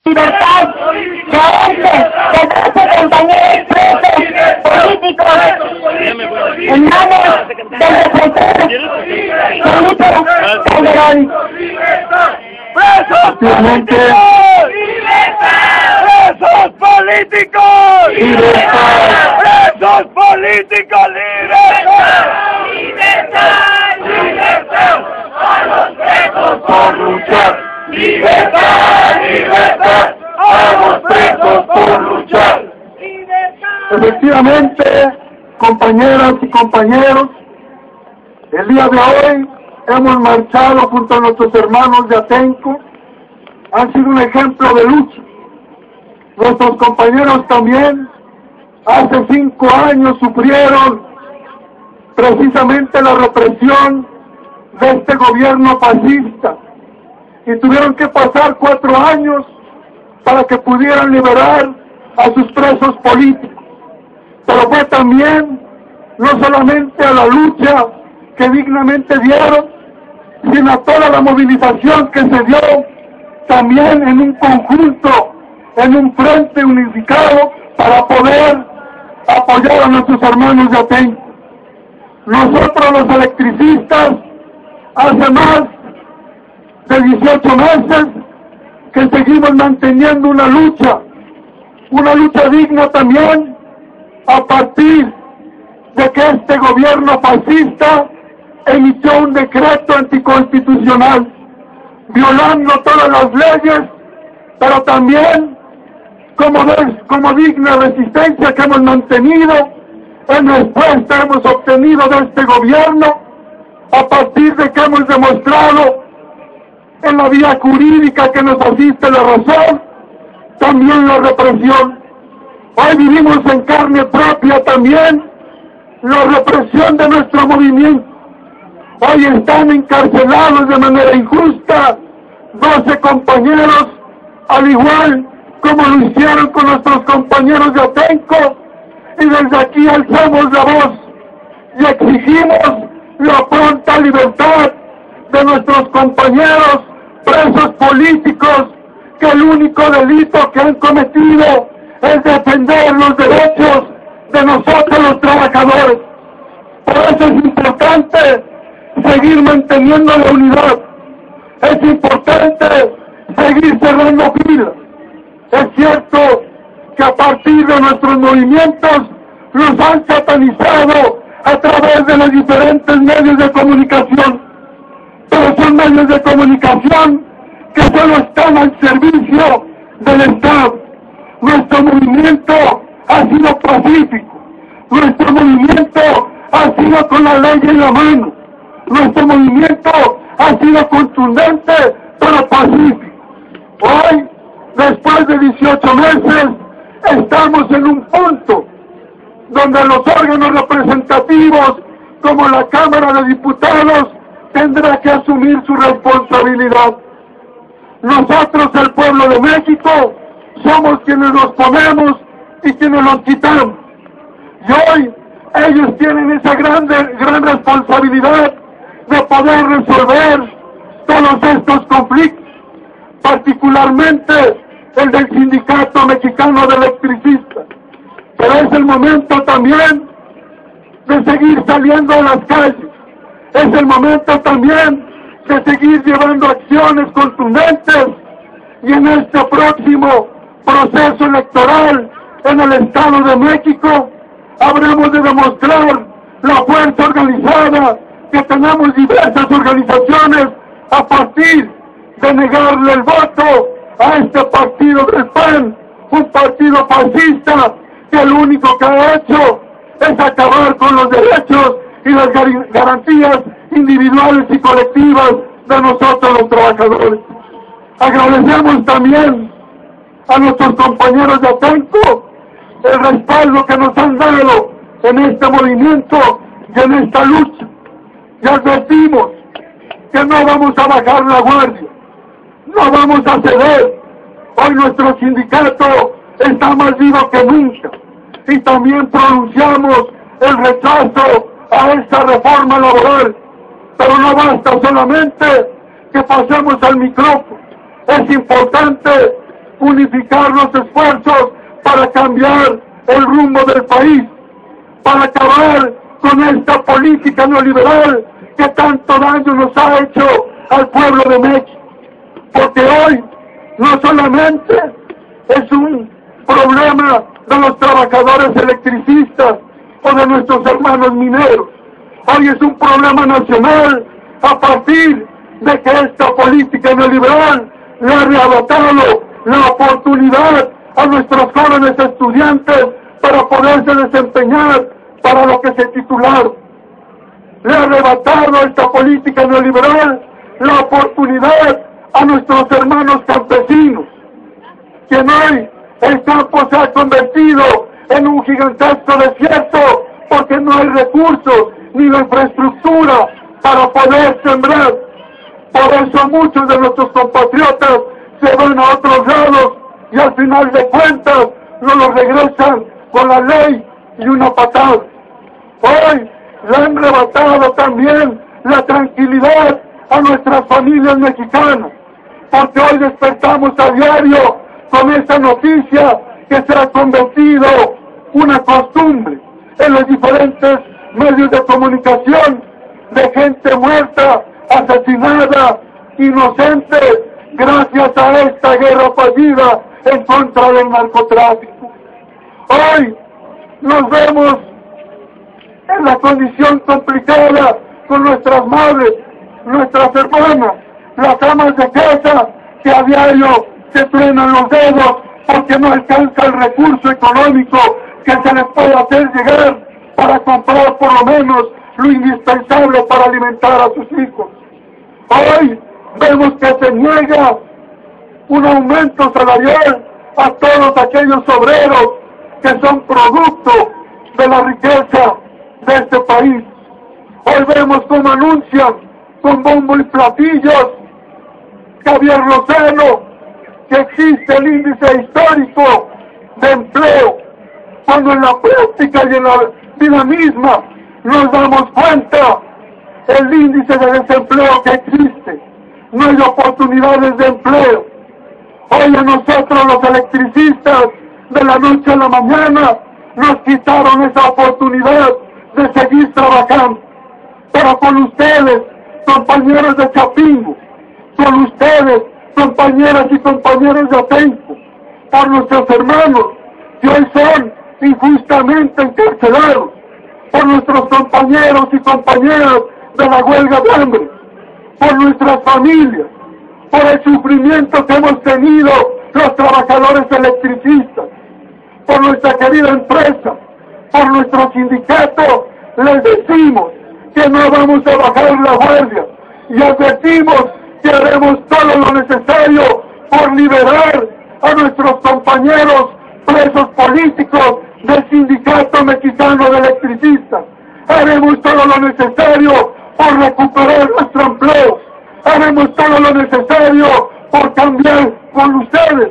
libertad de 13 compañeros presos políticos en manos del represor Felipe Calderón. ¡Presos políticos! ¡Presos políticos! ¡Libertad! ¡Presos políticos! ¡Libertad! ¡Libertad! ¡Libertad! ¡A los presos por luchar! ¡Libertad! ¡Libertad! ¡A los presos por luchar! Efectivamente, compañeras y compañeros, el día de hoy hemos marchado junto a nuestros hermanos de Atenco. Han sido un ejemplo de lucha. Nuestros compañeros también hace 5 años sufrieron precisamente la represión de este gobierno fascista y tuvieron que pasar 4 años para que pudieran liberar a sus presos políticos. Pero fue también no solamente a la lucha que dignamente dieron, sino a toda la movilización que se dio también en un conjunto, en un frente unificado para poder apoyar a nuestros hermanos de Atenco. Nosotros los electricistas hace más de 18 meses que seguimos manteniendo una lucha digna también a partir de que este gobierno fascista emitió un decreto anticonstitucional, violando todas las leyes, pero también como digna resistencia que hemos mantenido en respuesta hemos obtenido de este gobierno, a partir de que hemos demostrado en la vía jurídica que nos asiste la razón, también la represión. Hoy vivimos en carne propia también la represión de nuestro movimiento. Hoy están encarcelados de manera injusta 12 compañeros, al igual como lo hicieron con nuestros compañeros de Atenco, y desde aquí alzamos la voz y exigimos la pronta libertad de nuestros compañeros presos políticos, que el único delito que han cometido es defender los derechos de nosotros los trabajadores. Por eso es importante seguir manteniendo la unidad, es importante seguir cerrando filas. Es cierto que a partir de nuestros movimientos los han satanizado a través de los diferentes medios de comunicación, pero son medios de comunicación que solo están al servicio del Estado. Nuestro movimiento ha sido pacífico, nuestro movimiento ha sido con la ley en la mano, nuestro movimiento ha sido contundente pero pacífico. Hoy, después de 18 meses, estamos en un punto donde los órganos representativos, como la Cámara de Diputados, tendrá que asumir su responsabilidad. Nosotros, el pueblo de México, somos quienes los ponemos y quienes los quitamos. Y hoy ellos tienen esa gran responsabilidad de poder resolver todos estos conflictos, particularmente el del Sindicato Mexicano de Electricistas. Pero es el momento también de seguir saliendo a las calles, es el momento también de seguir llevando acciones contundentes, y en este próximo proceso electoral en el Estado de México habremos de demostrar la fuerza organizada que tenemos diversas organizaciones a partir de negarle el voto a este partido del PAN, un partido fascista que lo único que ha hecho es acabar con los derechos y las garantías individuales y colectivas de nosotros los trabajadores. Agradecemos también a nuestros compañeros de Atenco el respaldo que nos han dado en este movimiento y en esta lucha. Y advertimos que no vamos a bajar la guardia, no vamos a ceder. Hoy nuestro sindicato está más vivo que nunca, y también pronunciamos el rechazo a esta reforma laboral. Pero no basta solamente que pasemos al micrófono, es importante unificar los esfuerzos para cambiar el rumbo del país, para acabar con esta política neoliberal que tanto daño nos ha hecho al pueblo de México. Porque hoy no solamente es un problema de los trabajadores electricistas o de nuestros hermanos mineros, hoy es un problema nacional a partir de que esta política neoliberal le ha arrebatado la oportunidad a nuestros jóvenes estudiantes para poderse desempeñar para lo que se titularon. Le ha arrebatado esta política neoliberal la oportunidad a nuestros hermanos campesinos, que hoy el campo se ha convertido en un gigantesco desierto porque no hay recursos ni la infraestructura para poder sembrar. Por eso muchos de nuestros compatriotas se van a otros lados y al final de cuentas no los regresan con la ley y una patada. Hoy le han arrebatado también la tranquilidad a nuestras familias mexicanas, porque hoy despertamos a diario con esa noticia que se ha convertido una costumbre en los diferentes medios de comunicación de gente muerta, asesinada, inocente, gracias a esta guerra fallida en contra del narcotráfico. Hoy nos vemos en la condición complicada con nuestras madres, nuestras hermanas, las amas de casa que a diario se truenan los dedos porque no alcanza el recurso económico que se les puede hacer llegar para comprar por lo menos lo indispensable para alimentar a sus hijos. Hoy vemos que se niega un aumento salarial a todos aquellos obreros que son producto de la riqueza de este país. Hoy vemos cómo anuncian con bombo y platillos Javier Lozano que existe el índice histórico de empleo, cuando en la práctica y en la vida misma nos damos cuenta el índice de desempleo que existe. No hay oportunidades de empleo. Hoy a nosotros los electricistas de la noche a la mañana nos quitaron esa oportunidad de seguir trabajando. Pero con ustedes, compañeros de Chapingo, con ustedes, compañeras y compañeros de Atenco, por nuestros hermanos que hoy son injustamente encarcelados, por nuestros compañeros y compañeras de la huelga de hambre, por nuestras familias, por el sufrimiento que hemos tenido los trabajadores electricistas, por nuestra querida empresa, por nuestro sindicato, les decimos que no vamos a bajar la guardia y advertimos que haremos todo lo necesario por liberar a nuestros compañeros presos políticos del Sindicato Mexicano de Electricistas. Haremos todo lo necesario por recuperar nuestro empleo. Haremos todo lo necesario por cambiar con ustedes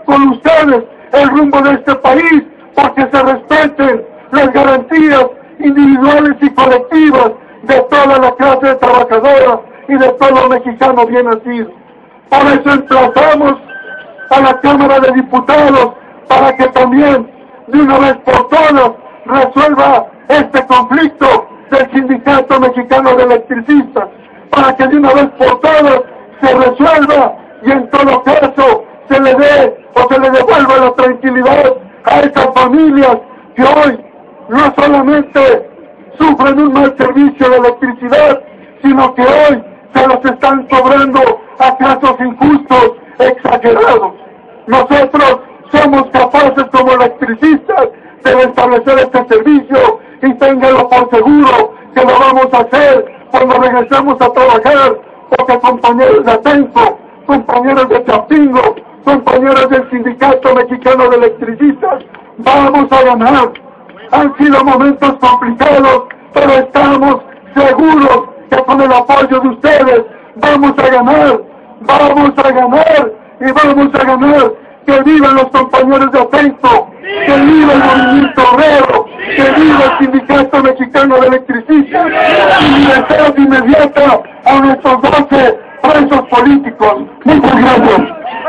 el rumbo de este país, porque se respeten las garantías individuales y colectivas de toda la clase trabajadora y de todo mexicano bien nacido. Por eso emplazamos a la Cámara de Diputados para que también de una vez por todas resuelva este conflicto del Sindicato Mexicano de Electricistas, para que de una vez por todas se resuelva y en todo caso se le dé o se le devuelva la tranquilidad a esas familias que hoy no solamente sufren un mal servicio de electricidad, sino que hoy se los están cobrando a casos injustos, exagerados. Nosotros somos capaces como electricistas de restablecer este servicio y ténganlo por seguro que lo vamos a hacer cuando regresemos a trabajar, porque compañeros de Atenco, compañeros de Chapingo, compañeros del Sindicato Mexicano de Electricistas, vamos a ganar. Han sido momentos complicados, pero estamos seguros que con el apoyo de ustedes vamos a ganar y vamos a ganar. Que vivan los compañeros de Atenco, que viva el movimiento obrero, que viva el Sindicato Mexicano de Electricistas y libertad inmediata a nuestros 12 presos políticos. Muchas gracias. ¡Eh!